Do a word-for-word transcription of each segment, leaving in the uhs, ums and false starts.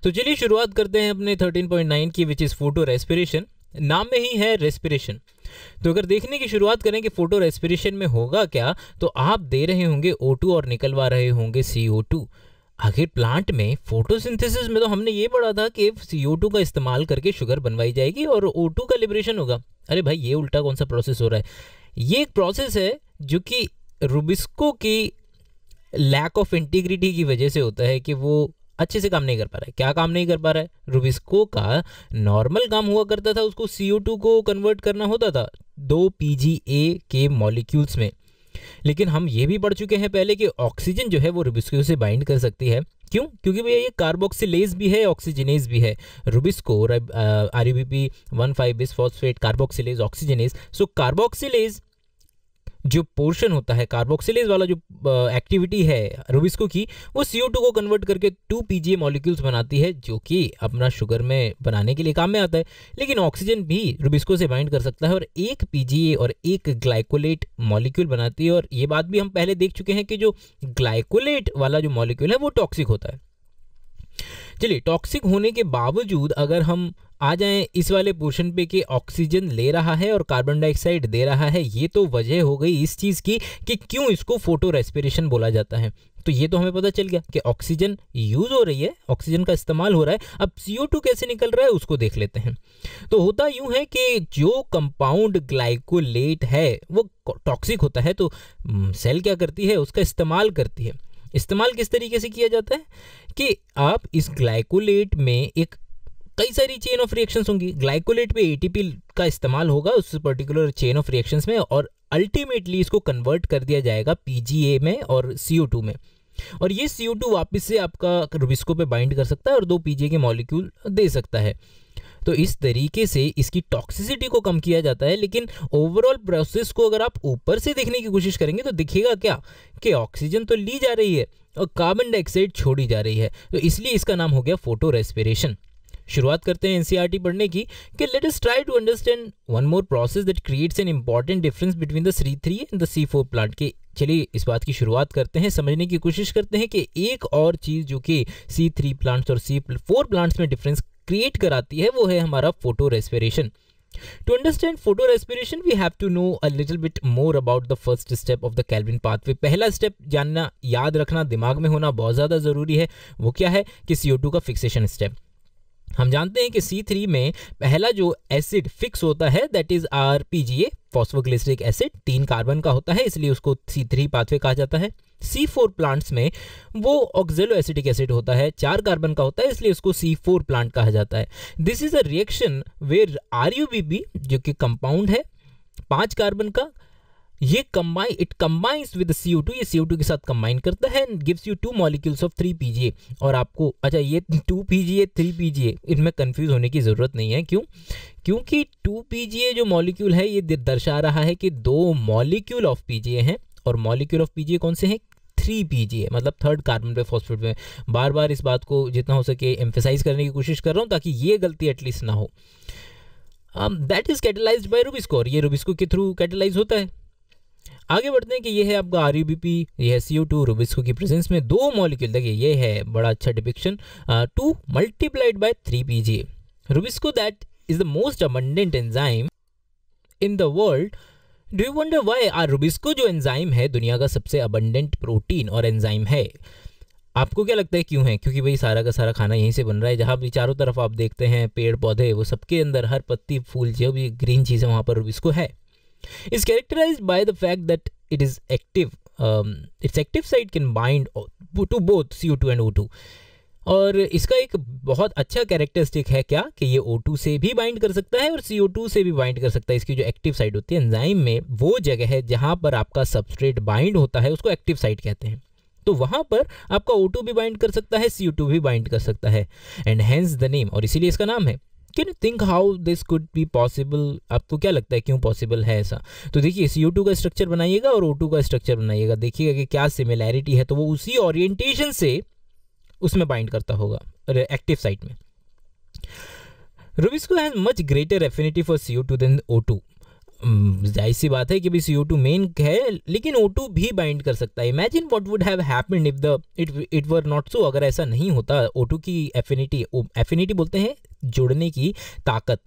तो चलिए शुरुआत करते हैं अपने थर्टीन पॉइंट नाइन की, विच इज़ फोटो रेस्पिरेशन। नाम में ही है रेस्पिरेशन। तो अगर देखने की शुरुआत करें कि फोटो रेस्पिरेशन में होगा क्या, तो आप दे रहे होंगे ओ टू और निकलवा रहे होंगे सी ओ टू। आखिर प्लांट में फोटोसिंथेसिस में तो हमने ये पढ़ा था कि सी ओ टू का इस्तेमाल करके शुगर बनवाई जाएगी और ओ टू का लिबरेशन होगा। अरे भाई, ये उल्टा कौन सा प्रोसेस हो रहा है? ये एक प्रोसेस है जो कि रुबिस्को की लैक ऑफ इंटीग्रिटी की वजह से होता है कि वो अच्छे से काम नहीं कर पा रहा है। क्या काम नहीं कर पा रहा है? रुबिस्को का नॉर्मल काम हुआ करता था, उसको सी ओ टू को कन्वर्ट करना होता था दो पी जी ए के मॉलिक्यूल्स में। लेकिन हम ये भी पढ़ चुके हैं पहले कि ऑक्सीजन जो है वो रुबिस्को से बाइंड कर सकती है। क्यों? क्योंकि भैया ये कार्बोक्सिलेज भी है, ऑक्सीजनेज भी है। Rubisco R U B P one five bisphosphate carboxylase oxygenase. So carboxylase जो पोर्शन होता है, कार्बोक्सिलेज वाला जो एक्टिविटी uh, है रुबिस्को की, वो सी ओ टू को कन्वर्ट करके two P G A molecules बनाती है, जो कि अपना शुगर में बनाने के लिए काम में आता है। लेकिन ऑक्सीजन भी रुबिस्को से बाइंड कर सकता है और एक पी जी ए और एक ग्लाइकोलेट मॉलिक्यूल बनाती है। और ये बात भी हम पहले देख चुके हैं कि जो ग्लाइकोलेट वाला जो मॉलिक्यूल है वो टॉक्सिक होता है। चलिए, टॉक्सिक होने के बावजूद अगर हम आ जाएं इस वाले पोर्शन पे कि ऑक्सीजन ले रहा है और कार्बन डाइऑक्साइड दे रहा है, ये तो वजह हो गई इस चीज़ की कि क्यों इसको फोटो रेस्पिरेशन बोला जाता है। तो ये तो हमें पता चल गया कि ऑक्सीजन यूज़ हो रही है, ऑक्सीजन का इस्तेमाल हो रहा है। अब सी ओ टू कैसे निकल रहा है उसको देख लेते हैं। तो होता यूँ है कि जो कंपाउंड ग्लाइकोलेट है वो टॉक्सिक होता है, तो सेल क्या करती है, उसका इस्तेमाल करती है। इस्तेमाल किस तरीके से किया जाता है कि आप इस ग्लाइकोलेट में एक कई सारी चेन ऑफ रिएक्शंस होंगी। ग्लाइकोलेट पे ए टी पी का इस्तेमाल होगा उस पर्टिकुलर चेन ऑफ रिएक्शंस में, और अल्टीमेटली इसको कन्वर्ट कर दिया जाएगा पी जी ए में और सी ओ टू में। और ये सी ओ टू वापस से आपका रुबिस्को पे बाइंड कर सकता है और दो पी जी ए के मॉलिक्यूल दे सकता है। तो इस तरीके से इसकी टॉक्सिसिटी को कम किया जाता है। लेकिन ओवरऑल प्रोसेस को अगर आप ऊपर से देखने की कोशिश करेंगे तो दिखेगा क्या कि ऑक्सीजन तो ली जा रही है और कार्बन डाइऑक्साइड छोड़ी जा रही है। तो इसलिए इसका नाम हो गया फोटो रेस्पिरेशन। शुरुआत करते हैं N C E R T पढ़ने की कि let us try to understand one more process that creates an important difference between the C three and the C four plant के। चलिए इस बात की शुरुआत करते हैं, समझने की कोशिश करते हैं कि एक और चीज़ जो कि सी थ्री प्लांट्स और सी फोर प्लांट्स में डिफरेंस क्रिएट कराती है वो है हमारा photo respiration. To understand photorespiration, we have to know a little bit more about the first step of the Calvin pathway. पहला स्टेप जानना, याद रखना, दिमाग में होना बहुत ज़्यादा ज़रूरी है। वो क्या है कि सी ओ टू का फिक्सेशन स्टेप। हम जानते हैं कि सी थ्री में पहला जो एसिड फिक्स होता है that is R P G A, phosphoglyceric acid, तीन कार्बन का होता है, इसलिए उसको सी थ्री पाथवे कहा जाता है। सी फोर प्लांट्स में वो ऑक्जेलो एसिटिक एसिड होता है, चार कार्बन का होता है, इसलिए उसको सी फोर प्लांट कहा जाता है। This is a reaction where R U B P जो कि कंपाउंड है पांच कार्बन का, ये combine it combines with C O two, ये सी ओ टू के साथ कंबाइन करता है and gives you two molecules of three P G A. और आपको अच्छा ये two P G A three P G A इनमें कंफ्यूज होने की ज़रूरत नहीं है। क्यों? क्योंकि टू पी जी ए जो मॉलिक्यूल है ये दर्शा रहा है कि दो molecule of P G A हैं, और molecule of P G A कौन से हैं? थ्री पी जी ए, मतलब थर्ड कार्बन पे फॉस्फेट में। बार बार इस बात को जितना हो सके एम्फेसाइज करने की कोशिश कर रहा हूँ ताकि ये गलती एटलीस्ट ना हो। That is catalysed by rubisco, और ये रुबिस्को के थ्रू कैटेलाइज होता है। आगे बढ़ते हैं कि ये है आपका आर यू बी पी, ये है सी ओ टू, रुबिस्को की प्रेजेंस में दो मॉलिक्यूल, देखिए ये है बड़ा अच्छा depiction, two multiplied by three P G A. Rubisco that is the most abundant enzyme in the world. Do you wonder why? आर रुबिस्को जो एंजाइम है दुनिया का सबसे अबंडेंट प्रोटीन और एंजाइम है। आपको क्या लगता है क्यों है? क्योंकि भाई सारा का सारा खाना यहीं से बन रहा है। जहाँ भी चारों तरफ आप देखते हैं पेड़ पौधे, वो सबके अंदर हर पत्ती फूल जो भी ग्रीन चीज़ है वहाँ पर रुबिस्को है। is characterized by the fact that it is active, um, its active site can bind to both C O two and O two. और इसका एक बहुत अच्छा कैरेक्टरिस्टिक है क्या कि ये ओ टू से भी बाइंड कर सकता है और सी ओ टू से भी बाइंड कर सकता है। इसकी जो एक्टिव साइट होती है एंजाइम में, वो जगह है जहाँ पर आपका सबस्ट्रेट बाइंड होता है उसको एक्टिव साइट कहते हैं। तो वहाँ पर आपका ओ टू भी बाइंड कर सकता है, सी ओ टू भी बाइंड कर सकता है, एंड हेंस द नेम, और इसीलिए इसका नाम है। Can you think how this could be possible? आपको क्या लगता है क्यों पॉसिबल है ऐसा? तो देखिए सी ओ टू का स्ट्रक्चर बनाइएगा और ओ टू का स्ट्रक्चर बनाइएगा, देखिएगा कि क्या सिमिलैरिटी है, तो वो उसी ओरिएंटेशन से उसमें बाइंड करता होगा एक्टिव साइट में। Rubisco has much greater affinity for C O two than O two. जाहिर सी बात है कि भी सी ओ टू मेन है, लेकिन ओ टू भी बाइंड कर सकता है। Imagine what would have happened if the it it were not so. अगर ऐसा नहीं होता, ओ टू की एफिनिटी, एफिनिटी बोलते हैं जुड़ने की ताकत,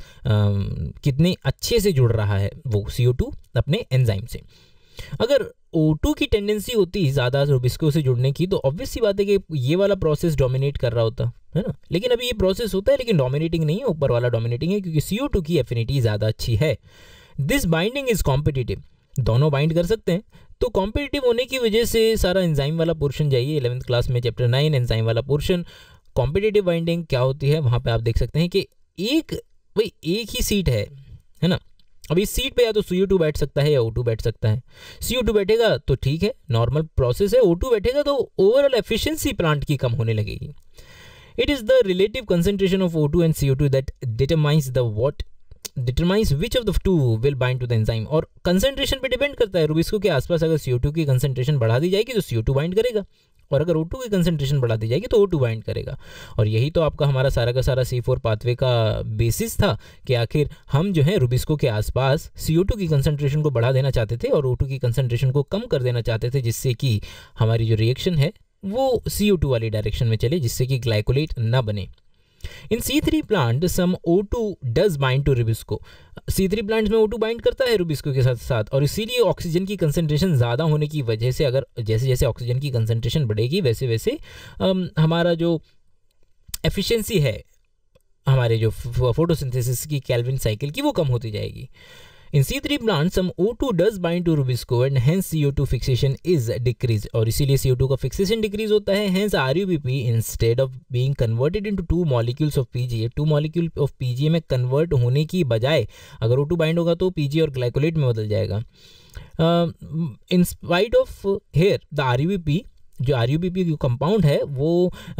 कितने अच्छे से जुड़ रहा है वो सी ओ टू अपने एंजाइम से। अगर ओ टू की टेंडेंसी होती ज़्यादा रुबिस्को से जुड़ने की, तो ऑब्वियस सी बात है कि ये वाला प्रोसेस डोमिनेट कर रहा होता है ना। लेकिन अभी ये प्रोसेस होता है, लेकिन डोमिनेटिंग नहीं है, ऊपर वाला डोमिनेटिंग है, क्योंकि सी ओ टू की एफिनिटी ज़्यादा अच्छी है। दिस बाइंडिंग इज कॉम्पिटिटिव, दोनों बाइंड कर सकते हैं। तो कॉम्पिटिटिव होने की वजह से सारा एंजाइम वाला पोर्शन जाइए इलेवेंथ क्लास में चैप्टर नाइन एंजाइम वाला पोर्शन। कॉम्पिटिटिव बाइंडिंग क्या होती है, वहाँ पे आप देख सकते हैं कि एक भाई एक ही सीट है है ना। अब इस सीट पे या तो सी ओ टू बैठ सकता है या ओ टू बैठ सकता है। सी ओ टू बैठेगा तो ठीक है, नॉर्मल प्रोसेस है। ओ टू बैठेगा तो ओवरऑल एफिशिएंसी प्लांट की कम होने लगेगी। It is the relative concentration of O two and C O two that determines the what determines which of the two will bind to the enzyme. और concentration पे depend करता है। Rubisco के आसपास अगर सी ओ टू की concentration बढ़ा दी जाएगी तो सी ओ टू बाइंड करेगा, और अगर ओ टू की कंसंट्रेशन बढ़ा दी जाएगी तो ओ टू बाइंड करेगा। और यही तो आपका हमारा सारा का सारा सी फोर पाथवे का बेसिस था कि आखिर हम जो है रुबिस्को के आसपास सी ओ टू की कंसंट्रेशन को बढ़ा देना चाहते थे और ओ टू की कंसंट्रेशन को कम कर देना चाहते थे, जिससे कि हमारी जो रिएक्शन है वो सी ओ टू वाली डायरेक्शन में चले, जिससे कि ग्लाइकोलेट ना बने। In C three plant some O two does bind to rubisco. C three plants में ओ टू बाइंड करता है रुबिस्को के साथ साथ, और इसीलिए ऑक्सीजन की कंसंट्रेशन ज़्यादा होने की वजह से, अगर जैसे जैसे ऑक्सीजन की कंसंट्रेशन बढ़ेगी वैसे वैसे अम, हमारा जो एफिशिएंसी है हमारे जो फोटोसिंथेसिस की केल्विन साइकिल की, वो कम होती जाएगी। In C three plants, some O two does bind to Rubisco and hence C O two fixation is decreased, और इसीलिए C O two का fixation decrease होता है। Hence R U B P instead of being converted into two molecules of P G A, two molecule of P G A में convert होने की बजाय अगर O two bind होगा तो P G A और glycolate में बदल जाएगा। uh, in spite of here the R U B P, जो R U B P compound है वो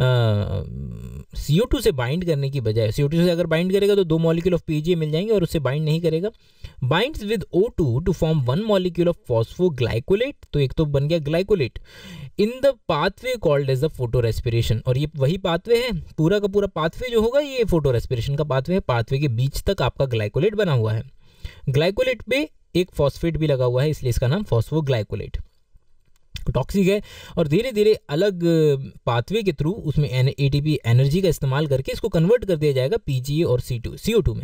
सी ओ टू से बाइंड करने की बजाय, सी ओ टू से अगर बाइंड करेगा तो दो molecule of P G A मिल जाएंगे, और उससे बाइंड नहीं करेगा। Binds with O two to form one molecule of phosphoglycolate, तो एक तो बन गया glycolate in the pathway called as the photo respiration. और ये वही पाथवे है, पूरा का पूरा पाथवे जो होगा ये फोटो रेस्पिरेशन का पाथवे है। पाथवे के बीच तक आपका ग्लाइकोलेट बना हुआ है, ग्लाइकोलेट पे एक फॉस्फेट भी लगा हुआ है, इसलिए इसका नाम फॉस्फोग्लाइकोलेट। टॉक्सिक है और धीरे धीरे अलग पाथवे के थ्रू उसमें ए टी पी एनर्जी का इस्तेमाल करके इसको कन्वर्ट कर दिया जाएगा पी जी ए और सी टू सी ओ टू में।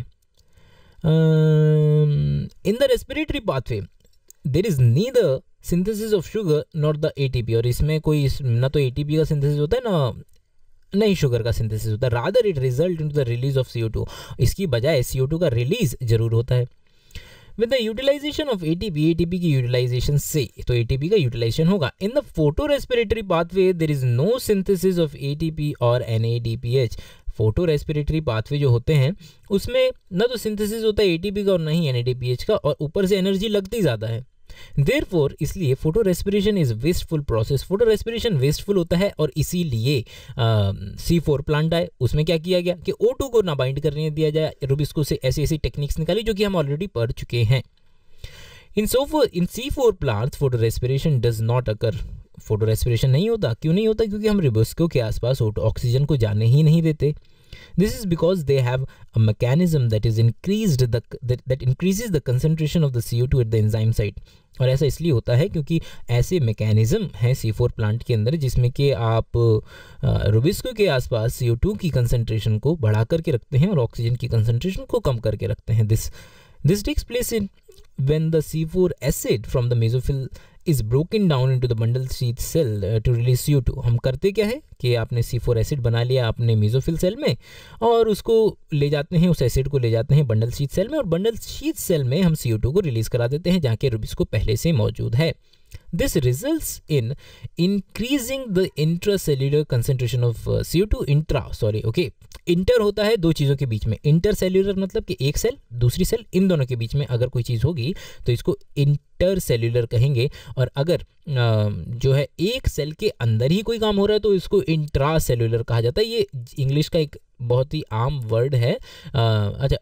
In the respiratory pathway there is neither synthesis of sugar not the A T P, और इसमें कोई ना तो ए टी पी का सिंथेसिस होता है ना नहीं शुगर का सिंथेसिस होता है। Rather it result in the release of C O two, इसकी बजाय सी ओ टू का रिलीज जरूर होता है। With the utilisation of ATP, ATP की यूटिलाइजेशन से तो एटीपी का यूटिलाइजेशन होगा। In the photo respiratory pathway there is no synthesis of ATP और N A D P H. Photo respiratory pathway जो होते हैं उसमें ना तो सिंथेसिस होता है एटीपी का और ना ही N A D P H का, और ऊपर से एनर्जी लगती ज़्यादा है। देयरफॉर इसलिए photo respiration is wasteful process, photo respiration wasteful होता है, और इसीलिए सी फोर प्लांट आए उसमें क्या किया गया कि ओ टू को ना बाइंड करने दिया जाए। रुबिस्को से ऐसी ऐसी टेक्निक्स निकाली जो कि हम ऑलरेडी पढ़ चुके हैं। In so in C four plants photo respiration does not occur, photo respiration नहीं होता। क्यों नहीं होता? क्योंकि हम रुबिस्को के आसपास ऑक्सीजन को जाने ही नहीं देते। This is because they have a mechanism that is increased the that, that increases the concentration of the C O two at the enzyme site। और ऐसा इसलिए होता है क्योंकि ऐसे मैकेनिज्म हैं सी फोर प्लांट के अंदर जिसमें कि आप रुबिस्को के आसपास सी ओ टू की कंसंट्रेशन को बढ़ा करके रखते हैं और ऑक्सीजन की कंसंट्रेशन को कम करके रखते हैं। This this takes place in when the C four acid from the mesophyll is broken down into the bundle sheath cell uh, to release C O two। हम करते क्या है कि आपने C फोर एसिड बना लिया अपने मेसोफिल सेल में और उसको ले जाते हैं, उस एसिड को ले जाते हैं बंडल शीथ सेल में, और बंडल शीथ सेल में हम C O टू को रिलीज करा देते हैं जहाँ के रुबिस्को पहले से मौजूद है। This results in increasing the intracellular concentration of uh, C O two intra sorry okay inter होता है दो चीज़ों के बीच में। इंटरसेल्यूलर मतलब कि एक सेल दूसरी सेल, इन दोनों के बीच में अगर कोई चीज़ होगी तो इसको इंटरसेल्यूलर कहेंगे, और अगर जो है एक सेल के अंदर ही कोई काम हो रहा है तो इसको इंट्रासेल्यूलर कहा जाता है। ये इंग्लिश का एक बहुत ही आम वर्ड है। अच्छा,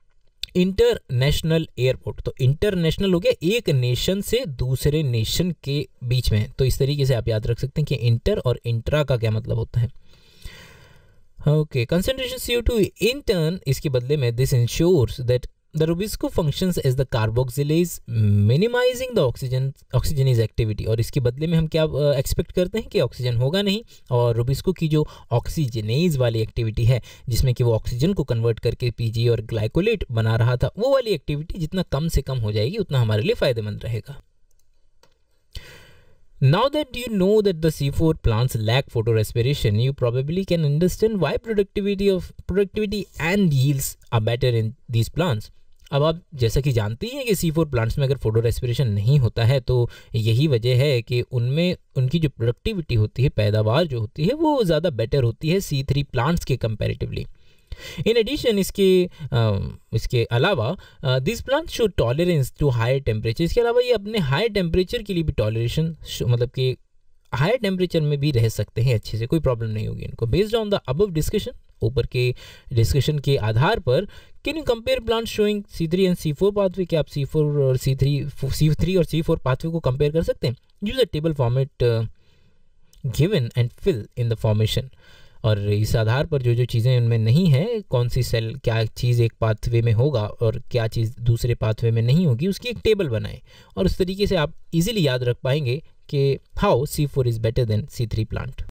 इंटरनेशनल एयरपोर्ट, तो इंटरनेशनल हो गया एक नेशन से दूसरे नेशन के बीच में, तो इस तरीके से आप याद रख सकते हैं कि इंटर और इंट्रा का क्या मतलब होता है। Okay, concentration C O two in turn इसके बदले में this ensures that The Rubisco functions as the carboxylase minimizing the oxygen oxygenase activity। और इसके बदले में हम क्या एक्सपेक्ट uh, करते हैं कि ऑक्सीजन होगा नहीं, और रुबिस्को की जो ऑक्सीजनेज वाली एक्टिविटी है जिसमें कि वो ऑक्सीजन को कन्वर्ट करके पीजी और ग्लाइकोलेट बना रहा था, वो वाली एक्टिविटी जितना कम से कम हो जाएगी उतना हमारे लिए फ़ायदेमंद रहेगा। Now that you know that the C four plants lack photorespiration, you probably can understand why productivity of productivity and yields are better in these plants। अब आप जैसा कि जानते ही हैं कि C फोर प्लांट्स में अगर फोटो रेस्पिरेशन नहीं होता है तो यही वजह है कि उनमें उनकी जो प्रोडक्टिविटी होती है, पैदावार जो होती है, वो ज़्यादा बेटर होती है C थ्री प्लांट्स के कंपैरेटिवली। इन एडिशन इसके uh, इसके अलावा this plant show tolerance to higher temperature. इसके अलावा ये अपने हायर टेम्परेचर के लिए भी टॉलरेशन मतलब कि हायर टेम्परेचर में भी रह सकते हैं अच्छे से, कोई प्रॉब्लम नहीं होगी इनको। Based on the above discussion, ऊपर के डिस्कशन के आधार पर, can you compare plant showing C three and C four pathway? क्या आप सी फोर और सी थ्री सी थ्री और सी फोर पाथवे को कंपेयर कर सकते हैं? Use a table format given and fill in the formation. और इस आधार पर जो जो चीज़ें उनमें नहीं है, कौन सी सेल क्या चीज़ एक पाथवे में होगा और क्या चीज़ दूसरे पाथवे में नहीं होगी, उसकी एक टेबल बनाएं, और उस तरीके से आप इजीली याद रख पाएंगे कि how C four is better than C three plant.